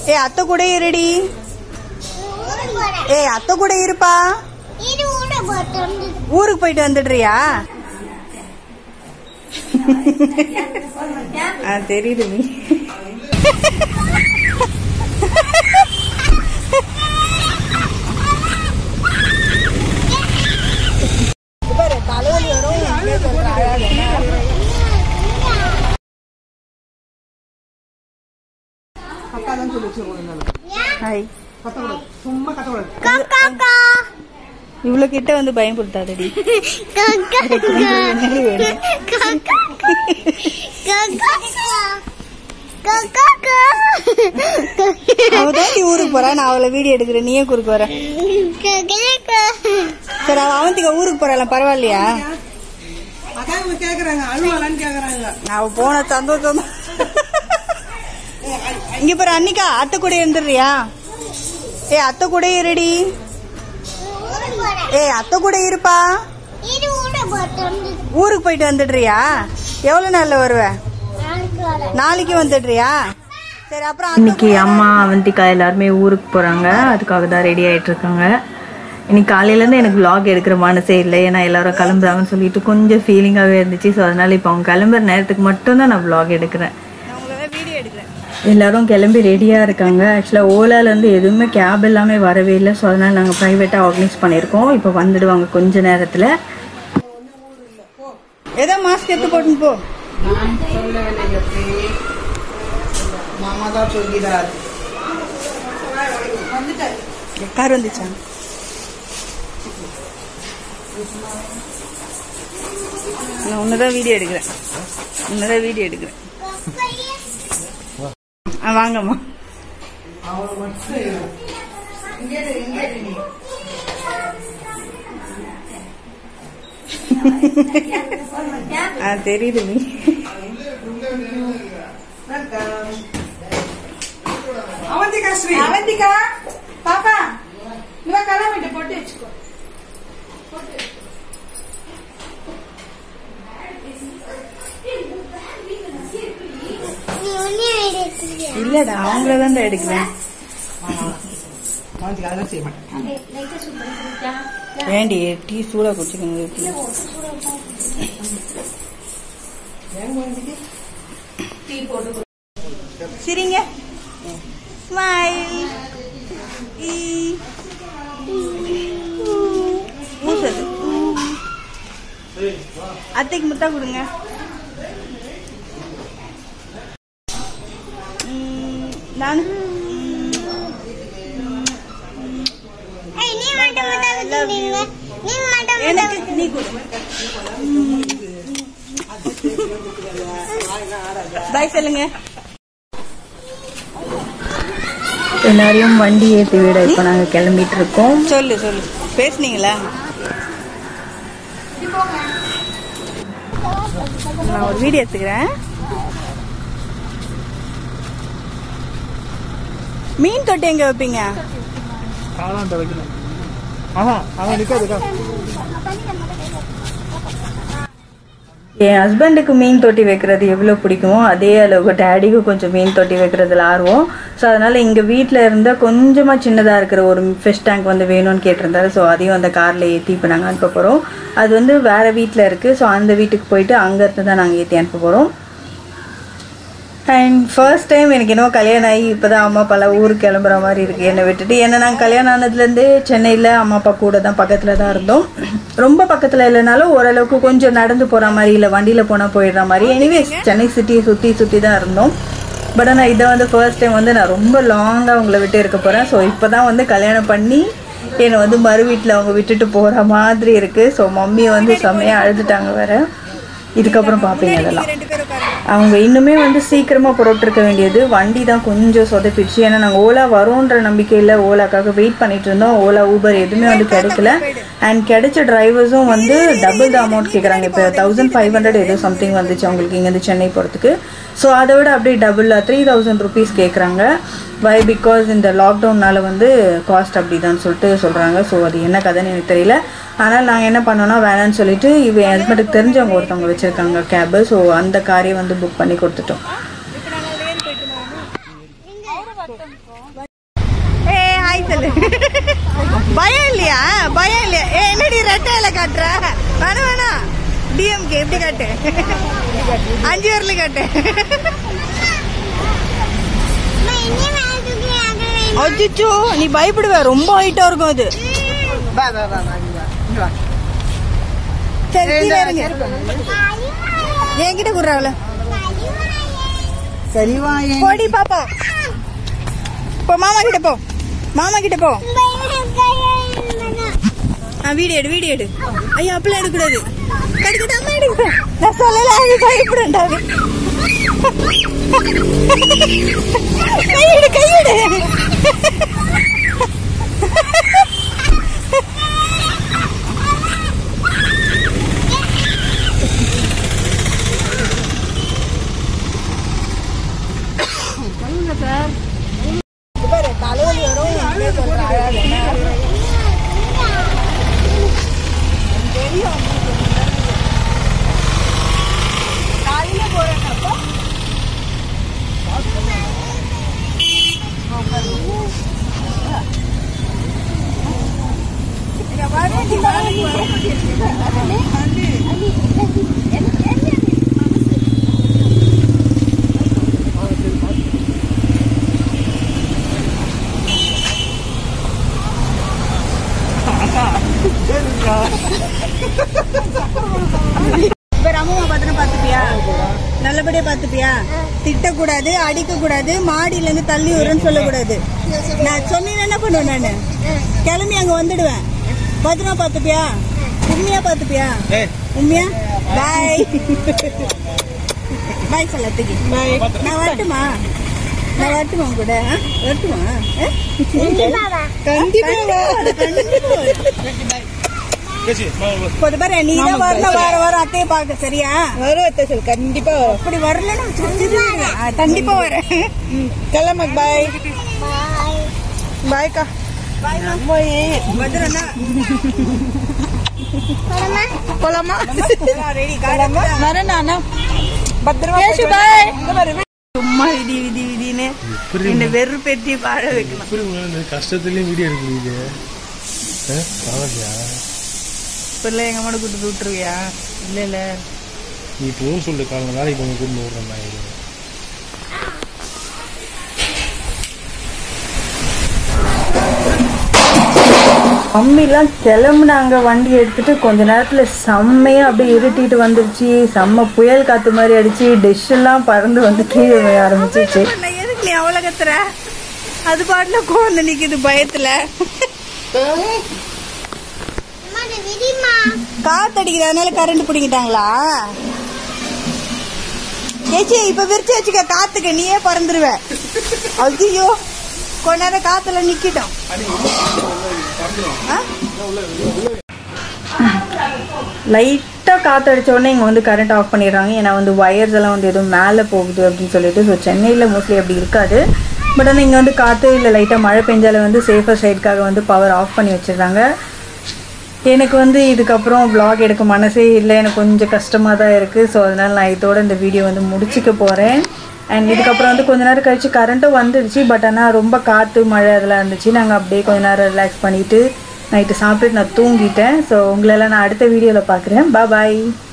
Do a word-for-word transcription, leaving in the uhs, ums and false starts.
ஏ அத்தை கூட இருடி. ஏ அத்தை கூட இருப்பா. ஊருக்கு போயிட்டு வந்துடுறியா? தெரியுது நீ. தலைவலி வரும். இவ்வளவு கிட்ட வந்து பயன்படுத்தாதடி. அவதான் நீ ஊருக்கு போற, நான் அவளை வீடியோ எடுக்கிறேன், நீயே ஊருக்கு வர. சரி அவ அவந்திக்க ஊருக்கு போறாள், பரவாயில்லையா? அவ போன சந்தோஷம். இங்க பாரு அன்னிக்கா, அத்தை கூட இருந்துடுறியா? ஏ அத்தை கூட இருடி. ஏ அத்தை கூட இருப்பா. ஊருக்கு போயிட்டு வந்துடுறியா? எவ்வளவு நாள்ல வருவ? நாளைக்கு வந்துடுறியா? சரி அப்புறம் இன்னைக்கு அம்மா அவந்திகா எல்லாருமே ஊருக்கு போறாங்க, அதுக்காக தான் ரெடி ஆயிட்டு இருக்காங்க. இன்னைக்கு காலையிலேருந்து எனக்கு விளாக் எடுக்கிற மனசே இல்லை, ஏன்னா எல்லாரும் கிளம்புறாங்கன்னு சொல்லிட்டு கொஞ்சம் ஃபீலிங்காகவே இருந்துச்சு. ஸோ அதனால இப்போ அவங்க கிளம்புற நேரத்துக்கு மட்டும்தான் நான் விளாக் எடுக்கிறேன். எல்லாரும் கிளம்பி ரெடியாக இருக்காங்க. ஆக்சுவலாக ஓலாலேருந்து எதுவுமே கேப் எல்லாமே வரவே இல்லை. ஸோ அதனால் நாங்கள் ப்ரைவேட்டாக ஆர்கனைஸ் பண்ணியிருக்கோம். இப்போ வந்துடுவாங்க கொஞ்ச நேரத்தில். ஏதோ மாஸ்க் எடுத்து போட்டுன்னு போ. கார் வந்துச்சா? நான் உன்னதான் வீடியோ எடுக்கிறேன், உன்னதான் வீடியோ எடுக்கிறேன். வாங்கம்மா. தெரியுது நீ. அவந்திகா ஸ்ரீ, அவந்திகா பாப்பா இவ கலமிட்ட போட்டு வச்சுக்கோ. இல்லடா அவங்களதான் எடுக்கிறேன். வேண்டி டீ சூடா குடிச்சுக்கணும். சரிங்க, ஸ்மைல். அத்தைக்கு முத்தா கொடுங்க. நான் எனக்கு நீ கொடு. பாய் சொல்லுங்க. எல்லாரையும் வண்டி ஏற்றி விட இப்போ நாங்கள் கிளம்பிட்டு இருக்கோம். சொல்லு சொல்லு, பேசுனீங்களா? நான் ஒரு வீடியோ எடுத்துக்கிறேன். மீன் தொட்டி எங்க வைப்பீங்க? என் ஹஸ்பண்டுக்கு மீன் தொட்டி வைக்கிறது எவ்வளோ பிடிக்குமோ அதே அளவுக்கு டேடிக்கு கொஞ்சம் மீன் தொட்டி வைக்கிறதுல ஆர்வம். ஸோ அதனால எங்கள் வீட்டில் இருந்தால் கொஞ்சமாக சின்னதாக இருக்கிற ஒரு ஃபிஷ் டேங்க் வந்து வேணும்னு கேட்டிருந்தாரு. ஸோ அதையும் அந்த காரில் ஏற்றி இப்போ நாங்கள் அனுப்ப போகிறோம். அது வந்து வேறு வீட்டில் இருக்குது. ஸோ அந்த வீட்டுக்கு போயிட்டு அங்கேருந்து தான் நாங்கள் ஏற்றி அனுப்ப போகிறோம். அண்ட் ஃபர்ஸ்ட் டைம் எனக்கு என்னவோ கல்யாணம் ஆகி இப்போ தான் அம்மா அப்பாலாம் ஊருக்கு கிளம்புற மாதிரி இருக்குது என்னை விட்டுட்டு. ஏன்னா நாங்கள் கல்யாணம் ஆனதுலேருந்து சென்னையில் அம்மா அப்பா கூட தான் பக்கத்தில் தான் இருந்தோம். ரொம்ப பக்கத்தில் இல்லைனாலும் ஓரளவுக்கு கொஞ்சம் நடந்து போகிற மாதிரி, இல்லை வண்டியில் போனால் போயிடுற மாதிரி. எனிவேஸ் சென்னை சிட்டியை சுற்றி சுற்றி தான் இருந்தோம். பட் ஆனால் இதை வந்து ஃபர்ஸ்ட் டைம் வந்து நான் ரொம்ப லாங்காக அவங்கள விட்டு இருக்க போகிறேன். ஸோ இப்போ தான் வந்து கல்யாணம் பண்ணி என்னை வந்து மறு வீட்டில் அவங்க விட்டுட்டு போகிற மாதிரி இருக்குது. ஸோ மம்மியை வந்து செம்மையாக அழுதுட்டாங்க வேறு. இதுக்கப்புறம் பார்ப்பீங்க அதெல்லாம். அவங்க இன்னுமே வந்து சீக்கிரமாக புறப்பட்டுருக்க வேண்டியது, வண்டி தான் கொஞ்சம் சொதப்பிடுச்சு. ஏன்னா நாங்கள் ஓலா வரோன்ற நம்பிக்கையில் ஓலாக்காக வெயிட் பண்ணிட்டு இருந்தோம். ஓலா ஊபர் எதுவுமே வந்து கிடைக்கல. அண்ட் கிடைச்ச டிரைவர்ஸும் வந்து டபுள் த அமௌண்ட் கேட்குறாங்க. இப்போ தௌசண்ட் ஃபைவ் ஹண்ட்ரட் ஏதோ சம்திங் வந்துச்சு அவங்களுக்கு இங்கேருந்து சென்னை போகிறதுக்கு. ஸோ அதை விட அப்படியே டபுள் த்ரீ தௌசண்ட் ருபீஸ் கேட்குறாங்க. வை பிகாஸ் இந்த லாக்டவுன்னால வந்து காஸ்ட் அப்படி தான் சொல்லிட்டு சொல்கிறாங்க. ஸோ அது என்ன கதைன்னு எனக்கு தெரியல. ஆனால் நாங்கள் என்ன பண்ணோன்னா வேணான்னு சொல்லிட்டு இவ என் ஹஸ்பண்டுக்கு தெரிஞ்சவங்க ஒருத்தவங்க வச்சுருக்காங்க கேபு. ஸோ அந்த காரையை வந்து புக் பண்ணி கொடுத்துட்டோம். ஏ ஹாய் சொல்லு. பயம் இல்லையா? பயம் இல்லையா? ஏ என்னடி ரெட்டையில காட்டுற? வேணா வேணா டிஎம்கே எப்படி காட்டு? அஞ்சு வரல காட்டு. அச்சோ நீ பயப்படுவ, ரொம்ப ஹைட்டா இருக்கும் அது. சரி என்கிட்ட குடுறாங்கள போடி பாப்பா. போ மாமா கிட்ட போ, மாமா கிட்ட போ. வீடியோ எடு வீடியோ எடு. ஐயா அப்பெல்லாம் எடுக்கூடாது, கடிக்கிட்டாம எடுக்க. நான் சொல்லல பயப்படாது. கையெடு கையெடு. தலைவலி வரும் தெரியும். காலையில போறேன்னப்போ அம்மா பத்திரம் பாத்துப்பியா? நல்லபடியா பாத்துப்பியா? திட்டக்கூடாது, அடிக்க கூடாது, மாடியில இருந்து தள்ளி வரும்னு சொல்லக்கூடாது. நான் சொன்னேன் என்ன பண்ணுவேன், நானு கிளம்பி அங்க வந்துடுவேன். பத்திரமா பாத்துப்பியா? உண்மையா பாத்துப்பியா? உண்மையா? பாய் பாய் சொல்லத்துக்கு நான் வரட்டுமா? நான் வரட்டுமா உங்க கூட? வரட்டுமா? கண்டிப்பா கொஞ்சம் பாரு, நீ தான் வரணும் வார வாரம் அத்தையை பார்க்க. சரியா? வரும் அத்தை சொல்லு, கண்டிப்பா வரும். அப்படி வரலன்னு கண்டிப்பா வரேன். கிளம்பு. பாய் பாய்க்கா. பத்திரம்னா போலாமா? ரெடி வரேன். பத்திரமா. சும்மா விதி விதி விதின்னு இந்த வெறு பெட்டி வாழ வைக்கணும். கஷ்டத்துலயும் வீடியோ எடுக்கிறீங்க. இப்ப எங்க அம்மா கூட்டு விட்டுருவியா? இல்ல இல்ல நீ போன்னு சொல்லு, கால நாளைக்கு கொஞ்சம் கூட்டு விடுறேன். மம்மிலாம் கிளம்புனாங்க வண்டி எடுத்துட்டு. கொஞ்ச நேரத்துல செம்மையா அப்படியே இருட்டிட்டு வந்துருச்சு. செம்ம புயல் காத்து மாதிரி அடிச்சு டிஷ் எல்லாம் பறந்து வந்து கீழே ஆரம்பிச்சிச்சு. எதுக்கு நீ அவ்வளவு கத்துற? அது பாட்டுல கோந்து நிக்குது பயத்துல. காத்தடிக்குது அதனால கரண்ட் பிடிக்கிட்டாங்களா? ஏச்சி இப்ப விரிச்சு வச்சுக்க, காத்துக்கு நீயே பறந்துருவ. ஐயோ கொஞ்ச நேரம் காத்துல நிக்கிட்டோம். லைட்டாக காற்றடிச்ச உடனே இங்கே வந்து கரண்ட் ஆஃப் பண்ணிடுறாங்க. ஏன்னா வந்து ஒயர்ஸ் எல்லாம் வந்து எதுவும் மேலே போகுது அப்படின்னு சொல்லிட்டு. ஸோ சென்னையில் மோஸ்ட்லி அப்படி இருக்காது. பட் ஆனால் இங்கே வந்து காற்று இல்லை லைட்டாக மழை பெஞ்சால வந்து சேஃபர் சைடுக்காக வந்து பவர் ஆஃப் பண்ணி வச்சிடுறாங்க. எனக்கு வந்து இதுக்கப்புறம் வ்ளாக் எடுக்க மனசே இல்லை, எனக்கு கொஞ்சம் கஷ்டமாக தான் இருக்குது. ஸோ அதனால் நான் இதோட இந்த வீடியோ வந்து முடிச்சிக்க போகிறேன். அண்ட் இதுக்கப்புறம் வந்து கொஞ்ச நேரம் கழிச்சு கரண்ட்டும் வந்துடுச்சு. பட் ஆனால் ரொம்ப காற்று மழை அதெல்லாம் இருந்துச்சு. நாங்கள் அப்படியே கொஞ்ச நேரம் ரிலாக்ஸ் பண்ணிவிட்டு நைட்டு சாப்பிட்டுட்டு நான் தூங்கிட்டேன். ஸோ உங்களெல்லாம் நான் அடுத்த வீடியோவில் பார்க்குறேன். பாய்.